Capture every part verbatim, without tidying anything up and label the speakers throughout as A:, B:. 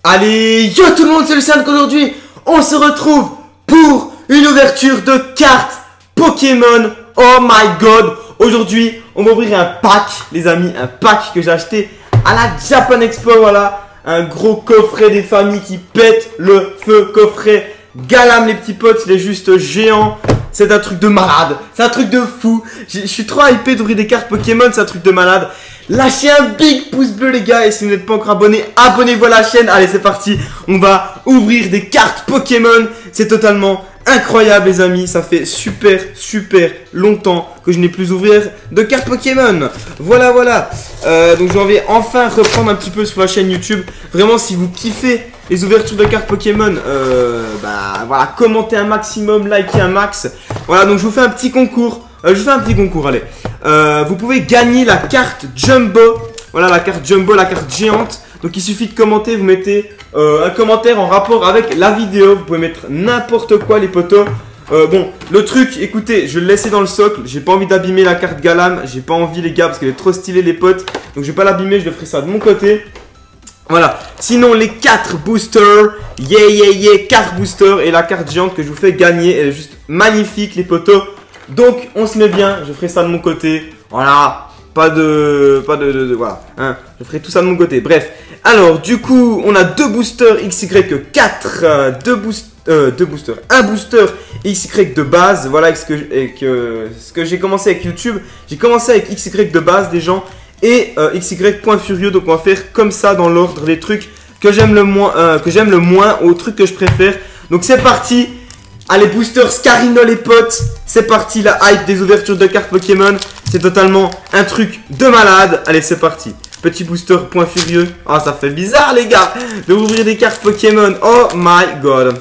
A: Allez, yo tout le monde, c'est Lucien. Aujourd'hui, on se retrouve pour une ouverture de cartes Pokémon. Oh my god. Aujourd'hui, on va ouvrir un pack, les amis, un pack que j'ai acheté à la Japan Expo, voilà. Un gros coffret des familles qui pète le feu, coffret Galam les petits potes, il est juste géant. C'est un truc de malade, c'est un truc de fou. Je suis trop hypé d'ouvrir des cartes Pokémon, c'est un truc de malade. Lâchez un big pouce bleu les gars, et si vous n'êtes pas encore abonné, abonnez-vous à la chaîne. Allez, c'est parti, on va ouvrir des cartes Pokémon. C'est totalement incroyable les amis, ça fait super super longtemps que je n'ai plus ouvert de cartes Pokémon. Voilà voilà, euh, donc je vais enfin reprendre un petit peu sur la chaîne YouTube. Vraiment, si vous kiffez les ouvertures de cartes Pokémon, euh, bah voilà, commentez un maximum, likez un max. Voilà, donc je vous fais un petit concours. Euh, je vous fais un petit concours, allez. Euh, vous pouvez gagner la carte Jumbo. Voilà, la carte Jumbo, la carte géante. Donc il suffit de commenter, vous mettez euh, un commentaire en rapport avec la vidéo. Vous pouvez mettre n'importe quoi les potos. Euh, bon, le truc, écoutez, je vais le laisser dans le socle. J'ai pas envie d'abîmer la carte Galam. J'ai pas envie les gars parce qu'elle est trop stylée les potes. Donc je vais pas l'abîmer, je le ferai ça de mon côté. Voilà, sinon les quatre boosters, yeah yeah yeah, quatre boosters et la carte géante que je vous fais gagner, elle est juste magnifique les potos. Donc on se met bien, je ferai ça de mon côté, voilà, pas de, pas de, de, de voilà, hein, je ferai tout ça de mon côté, bref. Alors du coup, on a deux boosters X Y quatre, euh, deux, boost, euh, deux boosters, un booster X Y de base, voilà ce que, et que, ce que j'ai commencé avec YouTube, j'ai commencé avec X Y de base des gens. Et euh, X Y point furieux, donc on va faire comme ça dans l'ordre les trucs que j'aime le moins, euh, que j'aime le moins aux trucs que je préfère. Donc c'est parti. Allez, booster Scarino les potes, c'est parti, la hype des ouvertures de cartes Pokémon, c'est totalement un truc de malade. Allez, c'est parti. Petit booster point furieux. Ah, ça fait bizarre les gars de ouvrir des cartes Pokémon. Oh my god.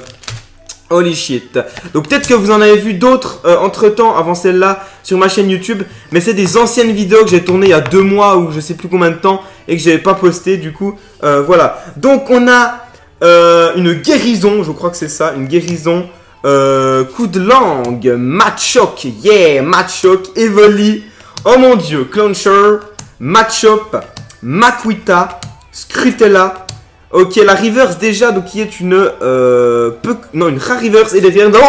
A: Holy shit. Donc peut-être que vous en avez vu d'autres euh, entre temps avant celle-là sur ma chaîne YouTube. Mais c'est des anciennes vidéos que j'ai tournées il y a deux mois ou je sais plus combien de temps et que j'avais pas posté du coup. Euh, voilà. Donc on a euh, une guérison, je crois que c'est ça, une guérison. Euh, coup de langue, Machoke, yeah, Machoke, Evoli. Oh mon dieu, Clauncher, Machop, Makuita, Scrutella. Ok, la reverse déjà, donc qui est une euh, peu, non, une rare reverse et derrière dans...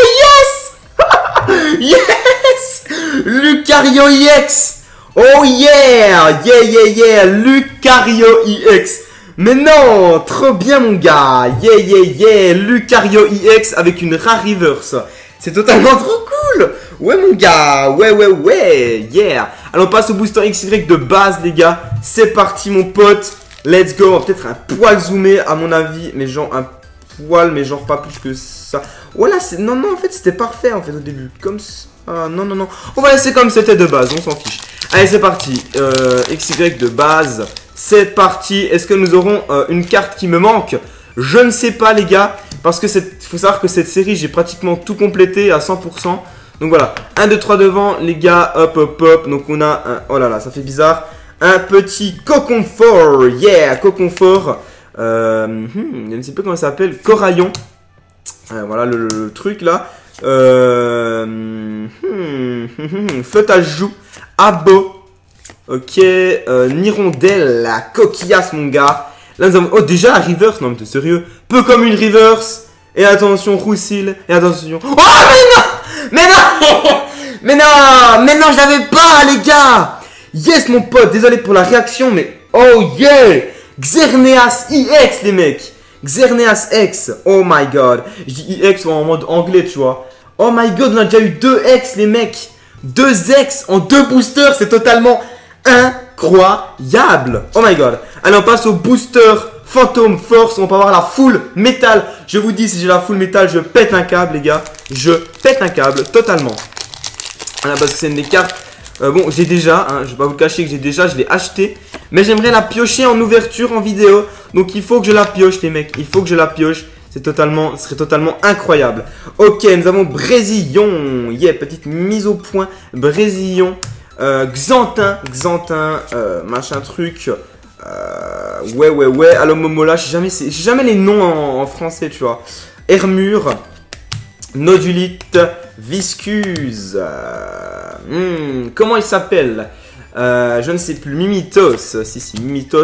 A: Oh yes. Yes. Lucario E X. Oh yeah. Yeah yeah yeah, Lucario E X. Mais non, trop bien mon gars. Yeah yeah yeah, Lucario E X avec une rare reverse. C'est totalement trop cool. Ouais mon gars, ouais ouais ouais, yeah. Alors on passe au booster X Y de base les gars. C'est parti mon pote. Let's go, peut-être un poil zoomé à mon avis, mais genre un poil, mais genre pas plus que ça. Voilà, c'est non non en fait c'était parfait en fait au début, comme ça. Ah, non non non, on va laisser comme c'était de base, on s'en fiche. Allez c'est parti, euh, X Y de base, c'est parti. Est-ce que nous aurons euh, une carte qui me manque? Je ne sais pas les gars, parce que c'est, faut savoir que cette série j'ai pratiquement tout complété à cent pour cent. Donc voilà, un, deux, trois devant les gars, hop hop hop. Donc on a un, oh là là ça fait bizarre. Un petit Coconfort, yeah, Coconfort, euh, hmm, je ne sais pas comment ça s'appelle, Coraillon, euh, voilà le, le, le truc là, euh, hmm, hmm, hmm, flotte à joue, Abo, ok, euh, Nirondelle, la coquillasse mon gars, là nous avons, oh déjà la reverse, non mais t'es sérieux, peu comme une reverse, et attention Roussil, et attention, oh mais non, mais non, mais non, mais non je l'avais pas les gars. Yes mon pote, désolé pour la réaction mais oh yeah, Xerneas E X les mecs, Xerneas X, oh my god, je dis E X en mode anglais tu vois. Oh my god, on a déjà eu deux X les mecs, deux X en deux boosters, c'est totalement incroyable. Oh my god, allez on passe au booster Phantom Force, on va avoir la full métal. Je vous dis si j'ai la full métal je pète un câble les gars, je pète un câble totalement. Voilà parce que c'est une des cartes. Euh, bon, j'ai déjà, hein, je vais pas vous cacher que j'ai déjà, je l'ai acheté. Mais j'aimerais la piocher en ouverture, en vidéo. Donc il faut que je la pioche les mecs, il faut que je la pioche. C'est totalement, ce serait totalement incroyable. Ok, nous avons Brésillon. Yeah, petite mise au point. Brésillon. Euh, Xantin, Xantin, euh, machin truc. Euh, ouais, ouais, ouais. Allo Momola, je sais jamais, j'ai jamais les noms en, en français, tu vois. Hermure. Nodulite, Viscuse, euh, hmm, comment il s'appelle? euh, Je ne sais plus, Mimitos, si si, Mimitos,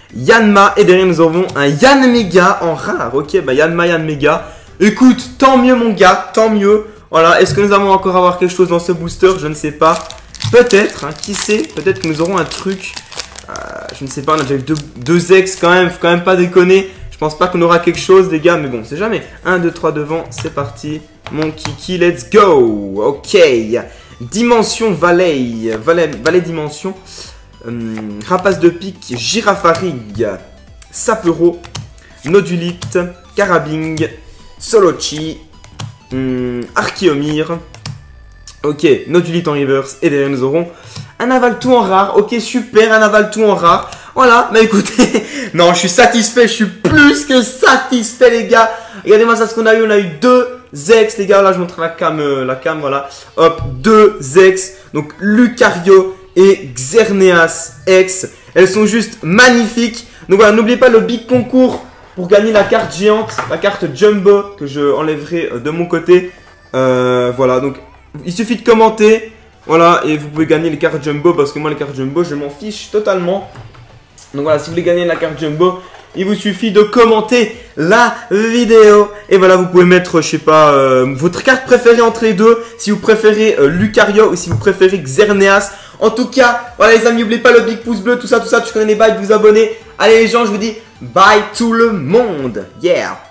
A: Yanma. Et derrière, nous avons un Yanmega en rare. Ok, bah Yanma, Yanmega. Écoute, tant mieux, mon gars, tant mieux. Voilà, est-ce que nous allons encore avoir quelque chose dans ce booster? Je ne sais pas. Peut-être, hein, qui sait? Peut-être que nous aurons un truc. Euh, je ne sais pas, on a déjà eu deux, deux ex quand même. Faut quand même pas déconner. Je pense pas qu'on aura quelque chose, les gars, mais bon, c'est jamais. un, deux, trois devant, c'est parti. Mon kiki, let's go. Ok. Dimension Valet. Valet, Valet Dimension. Hum, rapace de pique, Girafarig. Sapero. Nodulite. Carabing. Solochi. Hum, Archeomir. Ok, Nodulite en reverse. Et derrière, nous aurons un Avaltou en rare. Ok, super, un Avaltou en rare. Voilà, bah écoutez, non, je suis satisfait, je suis plus que satisfait, les gars. Regardez-moi ça, ce qu'on a eu, on a eu deux ex, les gars. Là, je montre la cam, euh, la cam, voilà. Hop, deux ex. Donc, Lucario et Xerneas ex. Elles sont juste magnifiques. Donc voilà, n'oubliez pas le big concours pour gagner la carte géante, la carte Jumbo que je enlèverai de mon côté. Euh, voilà, donc il suffit de commenter. Voilà, et vous pouvez gagner les cartes Jumbo parce que moi, les cartes Jumbo, je m'en fiche totalement. Donc voilà, si vous voulez gagner la carte Jumbo, il vous suffit de commenter la vidéo. Et voilà, vous pouvez mettre, je sais pas, euh, votre carte préférée entre les deux. Si vous préférez euh, Lucario ou si vous préférez Xerneas. En tout cas, voilà les amis, n'oubliez pas le big pouce bleu, tout ça, tout ça. Tu connais les bails, de vous abonner. Allez les gens, je vous dis bye tout le monde. Yeah.